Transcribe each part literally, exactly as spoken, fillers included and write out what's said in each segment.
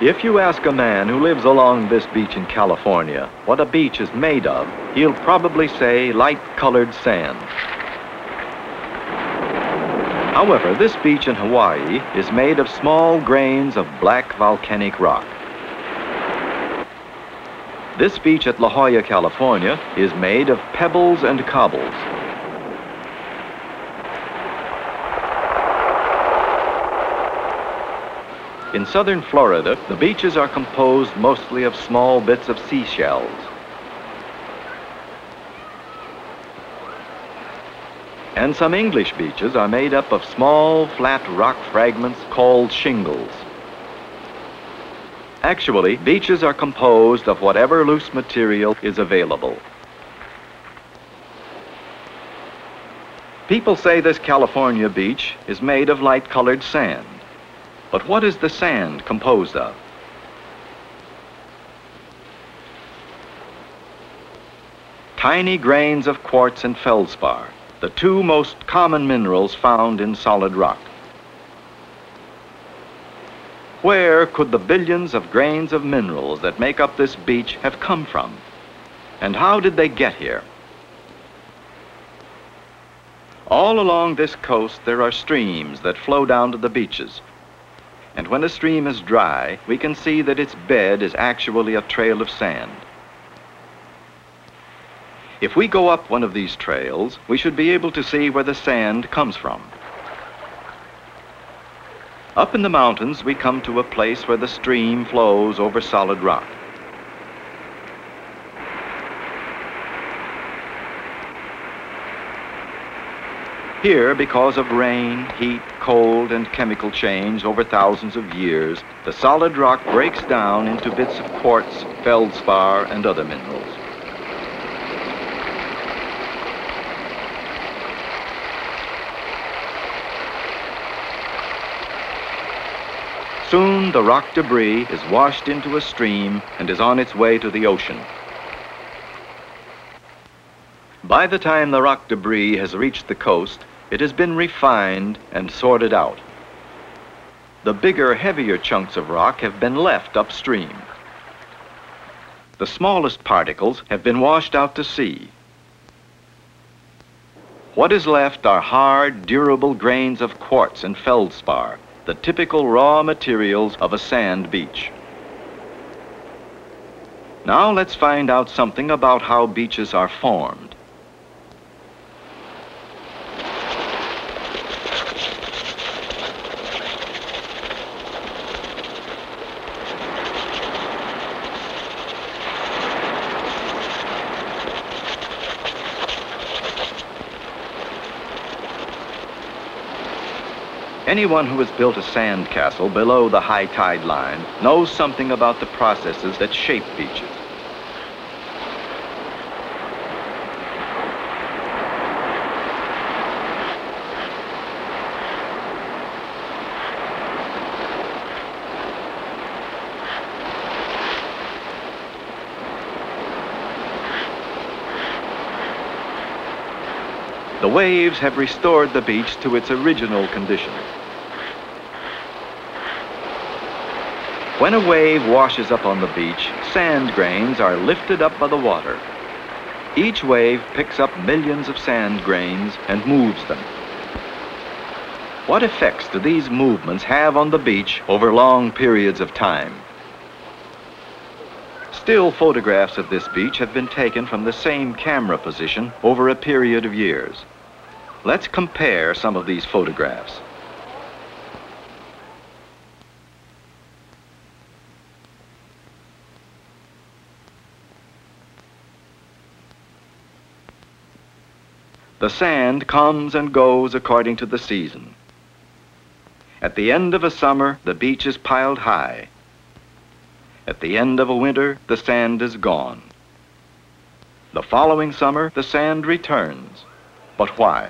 If you ask a man who lives along this beach in California what a beach is made of, he'll probably say light-colored sand. However, this beach in Hawaii is made of small grains of black volcanic rock. This beach at La Jolla, California, is made of pebbles and cobbles. In southern Florida, the beaches are composed mostly of small bits of seashells. And some English beaches are made up of small, flat rock fragments called shingles. Actually, beaches are composed of whatever loose material is available. People say this California beach is made of light-colored sand. But what is the sand composed of? Tiny grains of quartz and feldspar, the two most common minerals found in solid rock. Where could the billions of grains of minerals that make up this beach have come from? And how did they get here? All along this coast there are streams that flow down to the beaches. And when a stream is dry, we can see that its bed is actually a trail of sand. If we go up one of these trails, we should be able to see where the sand comes from. Up in the mountains, we come to a place where the stream flows over solid rock. Here, because of rain, heat, cold, and chemical change over thousands of years, the solid rock breaks down into bits of quartz, feldspar, and other minerals. Soon, the rock debris is washed into a stream and is on its way to the ocean. By the time the rock debris has reached the coast, it has been refined and sorted out. The bigger, heavier chunks of rock have been left upstream. The smallest particles have been washed out to sea. What is left are hard, durable grains of quartz and feldspar, the typical raw materials of a sand beach. Now let's find out something about how beaches are formed. Anyone who has built a sand castle below the high tide line knows something about the processes that shape beaches. The waves have restored the beach to its original condition. When a wave washes up on the beach, sand grains are lifted up by the water. Each wave picks up millions of sand grains and moves them. What effects do these movements have on the beach over long periods of time? Still photographs of this beach have been taken from the same camera position over a period of years. Let's compare some of these photographs. The sand comes and goes according to the season. At the end of a summer, the beach is piled high. At the end of a winter, the sand is gone. The following summer, the sand returns. But why?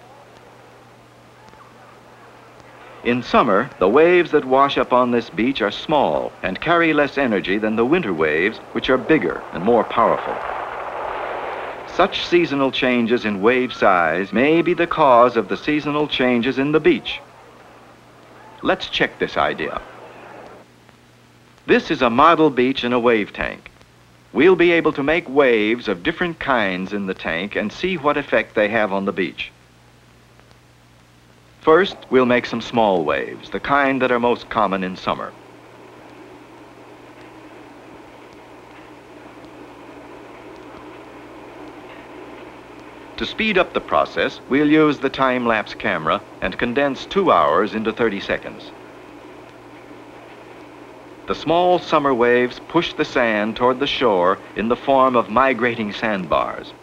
In summer, the waves that wash up on this beach are small and carry less energy than the winter waves, which are bigger and more powerful. Such seasonal changes in wave size may be the cause of the seasonal changes in the beach. Let's check this idea. This is a model beach in a wave tank. We'll be able to make waves of different kinds in the tank and see what effect they have on the beach. First, we'll make some small waves, the kind that are most common in summer. To speed up the process, we'll use the time-lapse camera and condense two hours into thirty seconds. The small summer waves push the sand toward the shore in the form of migrating sandbars.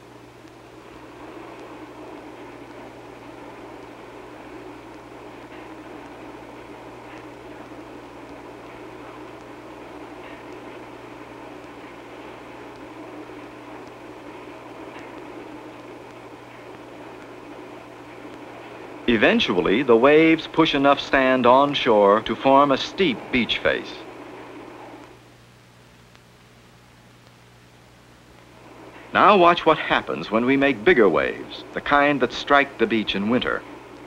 Eventually, the waves push enough sand onshore to form a steep beach face. Now watch what happens when we make bigger waves, the kind that strike the beach in winter.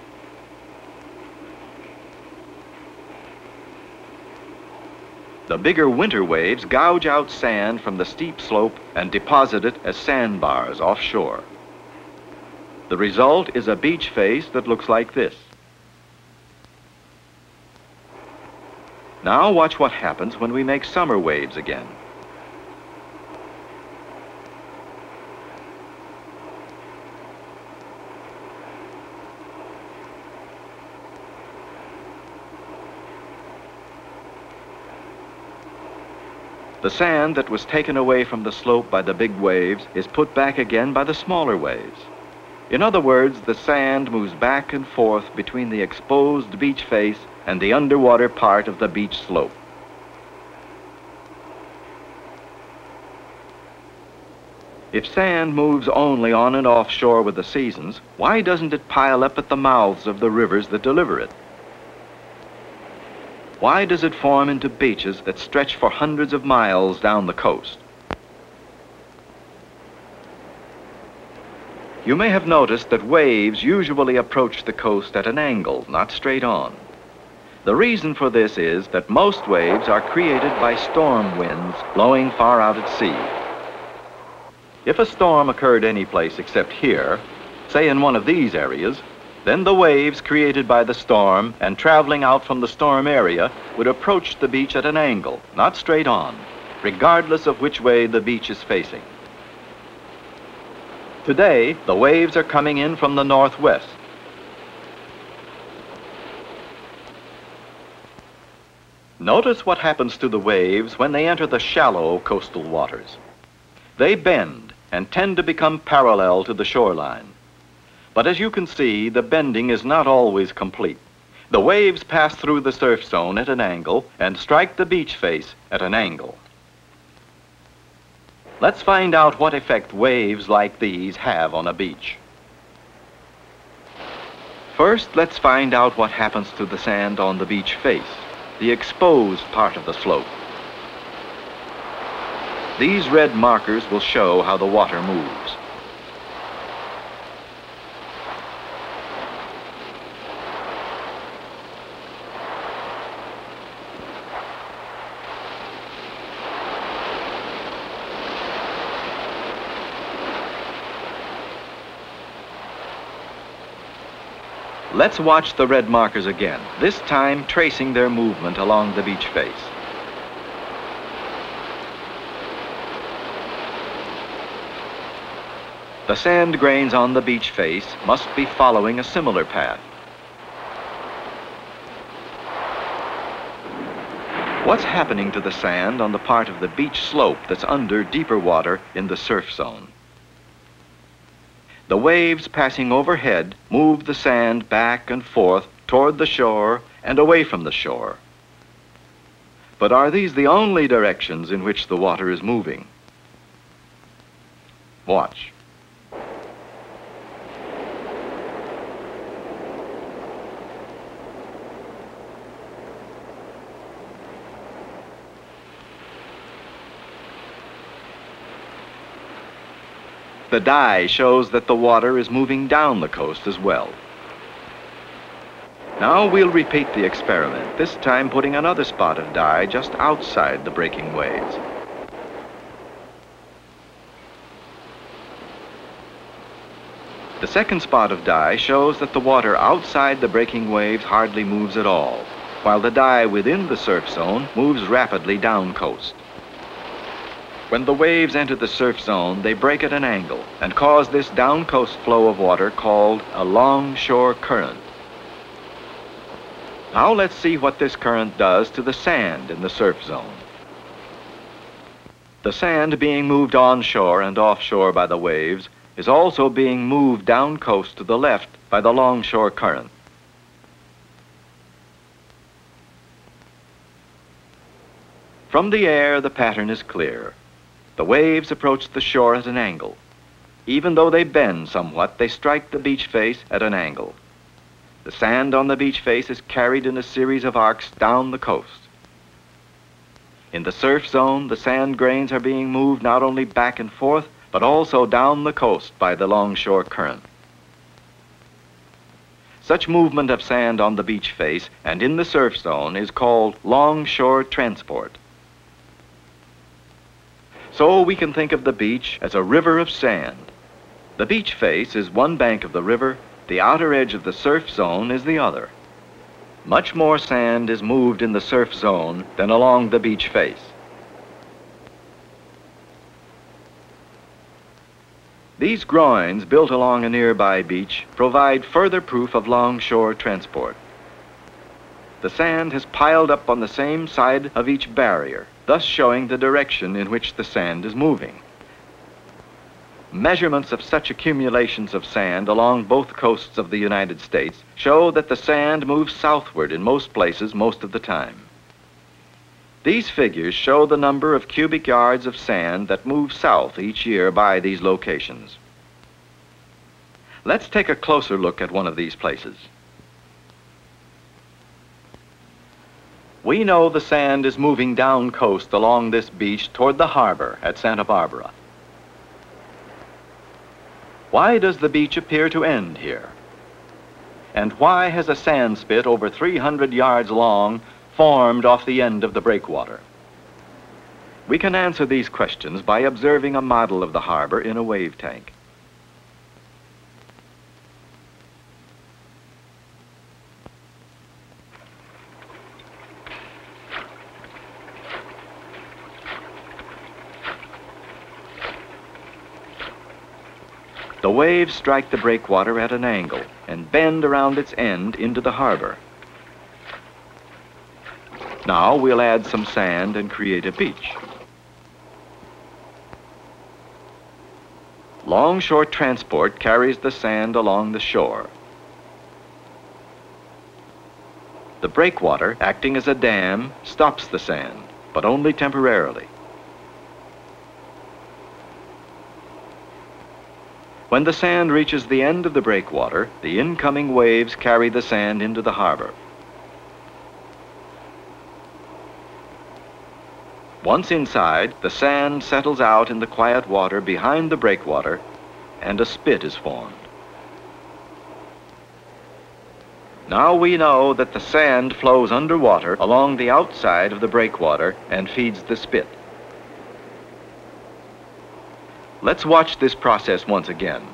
The bigger winter waves gouge out sand from the steep slope and deposit it as sandbars offshore. The result is a beach face that looks like this. Now watch what happens when we make summer waves again. The sand that was taken away from the slope by the big waves is put back again by the smaller waves. In other words, the sand moves back and forth between the exposed beach face and the underwater part of the beach slope. If sand moves only on and offshore with the seasons, why doesn't it pile up at the mouths of the rivers that deliver it? Why does it form into beaches that stretch for hundreds of miles down the coast? You may have noticed that waves usually approach the coast at an angle, not straight on. The reason for this is that most waves are created by storm winds blowing far out at sea. If a storm occurred any place except here, say in one of these areas, then the waves created by the storm and traveling out from the storm area would approach the beach at an angle, not straight on, regardless of which way the beach is facing. Today, the waves are coming in from the northwest. Notice what happens to the waves when they enter the shallow coastal waters. They bend and tend to become parallel to the shoreline. But as you can see, the bending is not always complete. The waves pass through the surf zone at an angle and strike the beach face at an angle. Let's find out what effect waves like these have on a beach. First, let's find out what happens to the sand on the beach face, the exposed part of the slope. These red markers will show how the water moves. Let's watch the red markers again, this time tracing their movement along the beach face. The sand grains on the beach face must be following a similar path. What's happening to the sand on the part of the beach slope that's under deeper water in the surf zone? The waves passing overhead move the sand back and forth toward the shore and away from the shore. But are these the only directions in which the water is moving? Watch. The dye shows that the water is moving down the coast as well. Now we'll repeat the experiment, this time putting another spot of dye just outside the breaking waves. The second spot of dye shows that the water outside the breaking waves hardly moves at all, while the dye within the surf zone moves rapidly down coast. When the waves enter the surf zone, they break at an angle and cause this down coast flow of water called a longshore current. Now let's see what this current does to the sand in the surf zone. The sand being moved onshore and offshore by the waves is also being moved down coast to the left by the longshore current. From the air, the pattern is clear. The waves approach the shore at an angle. Even though they bend somewhat, they strike the beach face at an angle. The sand on the beach face is carried in a series of arcs down the coast. In the surf zone, the sand grains are being moved not only back and forth, but also down the coast by the longshore current. Such movement of sand on the beach face and in the surf zone is called longshore transport. So we can think of the beach as a river of sand. The beach face is one bank of the river, the outer edge of the surf zone is the other. Much more sand is moved in the surf zone than along the beach face. These groins built along a nearby beach provide further proof of longshore transport. The sand has piled up on the same side of each barrier, thus showing the direction in which the sand is moving. Measurements of such accumulations of sand along both coasts of the United States show that the sand moves southward in most places most of the time. These figures show the number of cubic yards of sand that move south each year by these locations. Let's take a closer look at one of these places. We know the sand is moving down coast along this beach toward the harbor at Santa Barbara. Why does the beach appear to end here? And why has a sand spit over three hundred yards long formed off the end of the breakwater? We can answer these questions by observing a model of the harbor in a wave tank. The waves strike the breakwater at an angle and bend around its end into the harbor. Now we'll add some sand and create a beach. Longshore Transport carries the sand along the shore. The breakwater, acting as a dam, stops the sand, but only temporarily. When the sand reaches the end of the breakwater, the incoming waves carry the sand into the harbor. Once inside, the sand settles out in the quiet water behind the breakwater, and a spit is formed. Now we know that the sand flows underwater along the outside of the breakwater and feeds the spit. Let's watch this process once again.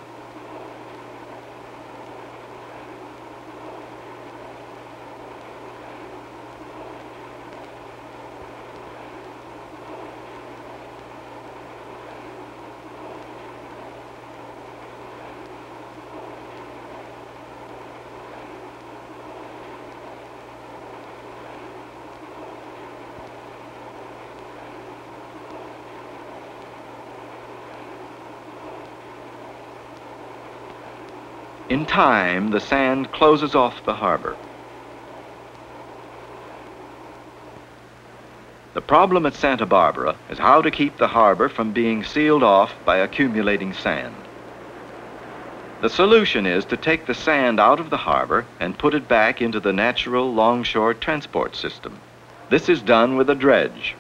In time, the sand closes off the harbor. The problem at Santa Barbara is how to keep the harbor from being sealed off by accumulating sand. The solution is to take the sand out of the harbor and put it back into the natural longshore transport system. This is done with a dredge.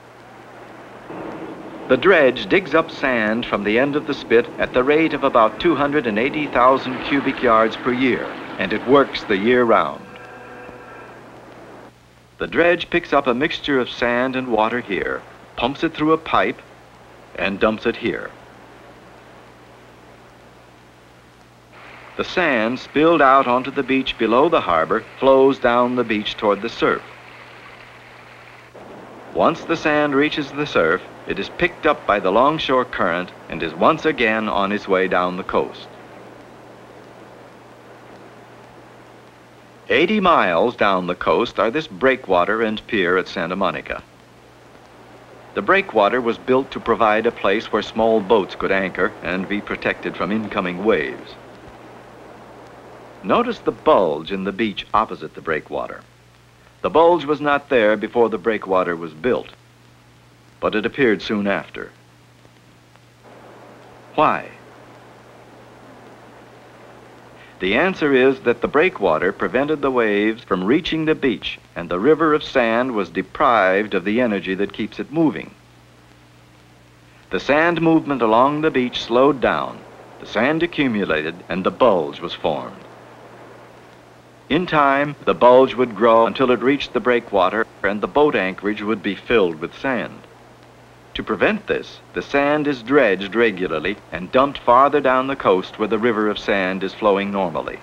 The dredge digs up sand from the end of the spit at the rate of about two hundred eighty thousand cubic yards per year, and it works the year round. The dredge picks up a mixture of sand and water here, pumps it through a pipe, and dumps it here. The sand spilled out onto the beach below the harbor flows down the beach toward the surf. Once the sand reaches the surf, it is picked up by the Longshore Current and is once again on its way down the coast. Eighty miles down the coast are this breakwater and pier at Santa Monica. The breakwater was built to provide a place where small boats could anchor and be protected from incoming waves. Notice the bulge in the beach opposite the breakwater. The bulge was not there before the breakwater was built, but it appeared soon after. Why? The answer is that the breakwater prevented the waves from reaching the beach, and the river of sand was deprived of the energy that keeps it moving. The sand movement along the beach slowed down, the sand accumulated, and the bulge was formed. In time, the bulge would grow until it reached the breakwater, and the boat anchorage would be filled with sand. To prevent this, the sand is dredged regularly and dumped farther down the coast where the river of sand is flowing normally.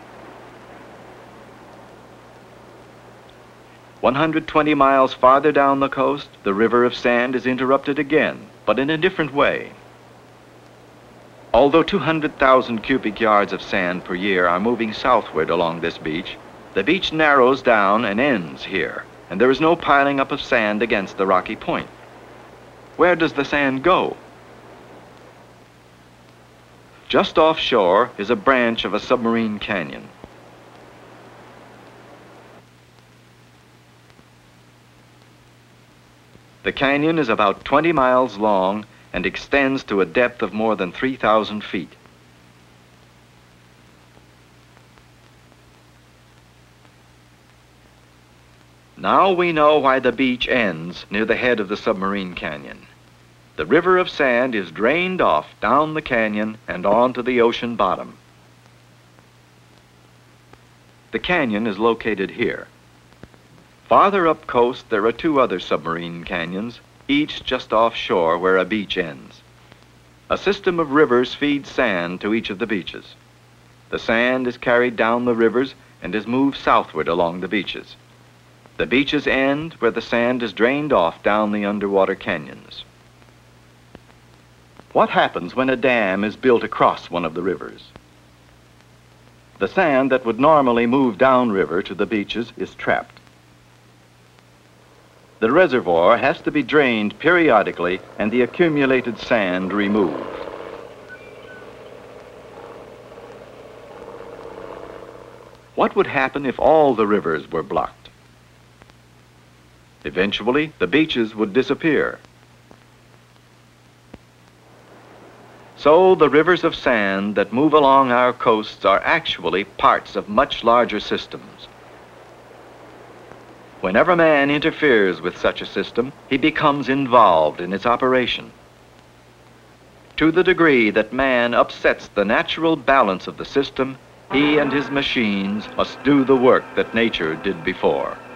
one hundred twenty miles farther down the coast, the river of sand is interrupted again, but in a different way. Although two hundred thousand cubic yards of sand per year are moving southward along this beach, the beach narrows down and ends here, and there is no piling up of sand against the rocky point. Where does the sand go? Just offshore is a branch of a submarine canyon. The canyon is about twenty miles long and extends to a depth of more than three thousand feet. Now we know why the beach ends near the head of the submarine canyon. The river of sand is drained off down the canyon and onto the ocean bottom. The canyon is located here. Farther up coast, there are two other submarine canyons, each just offshore where a beach ends. A system of rivers feeds sand to each of the beaches. The sand is carried down the rivers and is moved southward along the beaches. The beaches end where the sand is drained off down the underwater canyons. What happens when a dam is built across one of the rivers? The sand that would normally move downriver to the beaches is trapped. The reservoir has to be drained periodically and the accumulated sand removed. What would happen if all the rivers were blocked? Eventually, the beaches would disappear. So the rivers of sand that move along our coasts are actually parts of much larger systems. Whenever man interferes with such a system, he becomes involved in its operation. To the degree that man upsets the natural balance of the system, he and his machines must do the work that nature did before.